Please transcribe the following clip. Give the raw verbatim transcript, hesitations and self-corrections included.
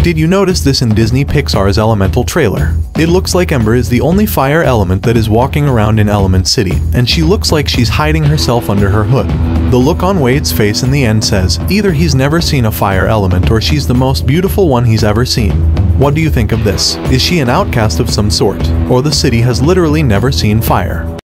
Did you notice this in Disney Pixar's Elemental trailer? It looks like Ember is the only fire element that is walking around in Element City, and she looks like she's hiding herself under her hood. The look on Wade's face in the end says, either he's never seen a fire element or she's the most beautiful one he's ever seen. What do you think of this? Is she an outcast of some sort, or the city has literally never seen fire?